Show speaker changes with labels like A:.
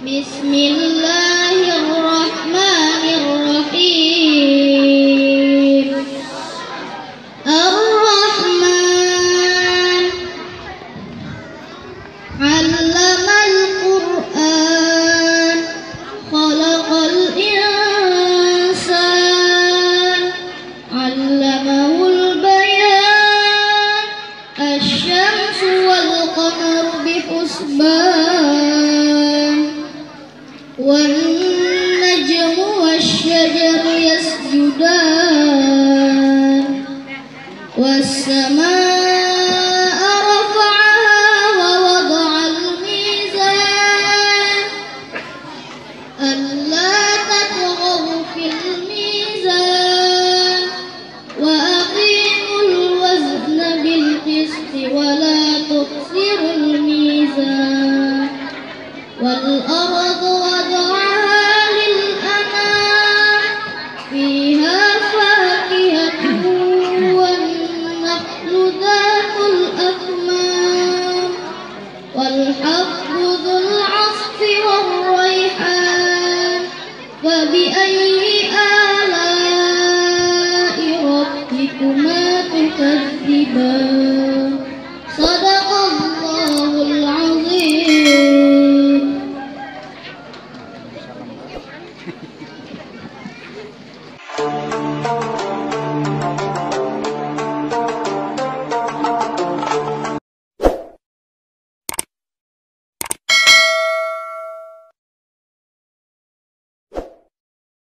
A: بسم الله الرحمن الرحيم. الرحمن علم القرآن خلق الإنسان علمه البيان الشمس والقمر بحسبان والنجم والشجر يسجدان والسماء رفعها ووضع الميزان ألا تطغوا في الميزان وأقيموا الوزن بالقسط ولا تخسروا الميزان والأرض وضعها للأنام فيها فاكهة والنخل ذات الأكمام والحب ذو العصف والريحان